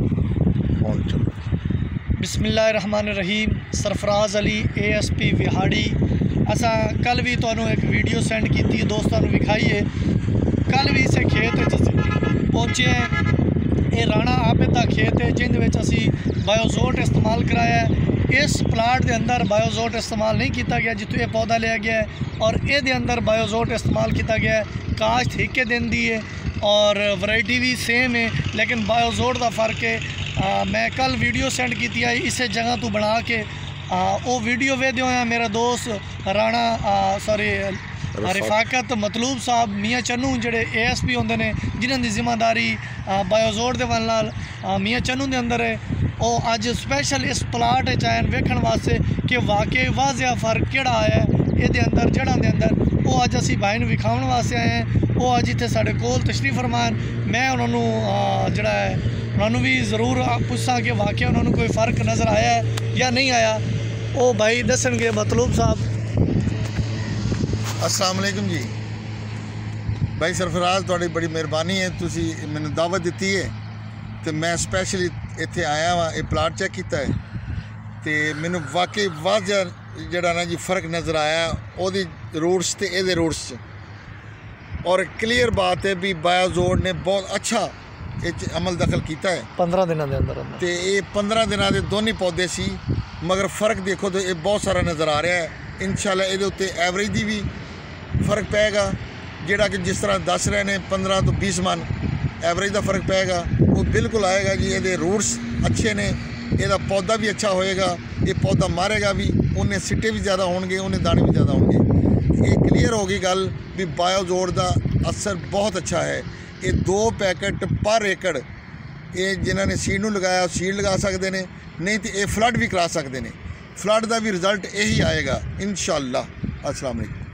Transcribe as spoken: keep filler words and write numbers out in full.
बिस्मिल्लाहिर्रहमानिर्रहीम। Sarfraz Ali A S P Vehari. असा कल भी तुहानू एक वीडियो सेंड की दोस्तों विखाई है। कल भी इसे खेत पहुँचे हैं। ये राणा आबिद का खेत है जिंद असी बायोजोट इस्तेमाल कराया है। इस प्लाट के अंदर बायोजोट इस्तेमाल नहीं किया गया जितों ये पौधा लिया गया है, और ये अंदर बायोजोट इस्तेमाल किया गया है। काश्त हिके दिन दी है और वैरायटी भी सेम है, लेकिन बायोजोट का फ़र्क है। आ, मैं कल वीडियो सेंड की इस जगह तो बना के वो वीडियो वेदे होया मेरा दोस्त राणा सॉरी रिफाकत मतलूब साहब मियाँ चन्नू जोड़े ए एस पी होंगे ने जिन्हों की जिम्मेदारी बायोजोट के वाल नाल मियाँ चन्नू के अंदर है। वो अज स्पैशल इस प्लाट आए वेखण वास्ते कि वाकई वाजिया फ़र्क किहड़ा आया है ये अंदर जड़ां दे अंदर। वो अज असी भाई नूं विखाउण वास्ते आए हैं। वो अज इत्थे साडे कोल तशरीफ फरमान। मैं उन्होंने जिहड़ा है उन्होंने भी ज़रूर पुछां कि वाकई उन्होंने कोई फ़र्क नज़र आया है या नहीं आया। वो भाई दसणगे मतलूब साहब। अस्सलाम वालेकुम जी। भाई सरफराज तुहाडी बड़ी मेहरबानी है, तुसी मैनू दावत दी है तो मैं स्पैशली इत्थे आया वा ये प्लाट चेक किया है तो मैनू वाकई वाजिया जिहड़ा ना जी फ़र्क नज़र आया ओहदी रूट्स ते इहदे रूट्स च। और क्लीयर बात है भी बायोजोट ने बहुत अच्छा इस अमल दखल किया है पंद्रह दिनों के अंदर तो ये पंद्रह दिनों के दोनों पौधे सी, मगर फ़र्क देखो तो ये बहुत सारा नज़र आ रहा है। इंशाल्लाह ये उत्ते एवरेज की भी फ़र्क पेगा, जिहड़ा कि जिस तरह दस रहे हैं पंद्रह तो बीस मन एवरेज का फ़र्क पेगा वो बिल्कुल आएगा जी। ये रूट्स अच्छे ने, यदा पौधा भी अच्छा होएगा, ये पौधा मारेगा भी, उन्हें सिट्टे भी ज़्यादा होंगे, उन्हें दाने भी ज़्यादा होंगे। ये क्लीयर होगी गल भी बायोजोट का असर बहुत अच्छा है। ये दो पैकेट पर एकड़ ये जिन्होंने सीड नूं लगाया सीड लगा सकते हैं, नहीं तो ये फ्लड भी करा सकते हैं। फ्लड का भी रिजल्ट यही आएगा इंशाअल्लाह। अस्सलाम वालेकुम।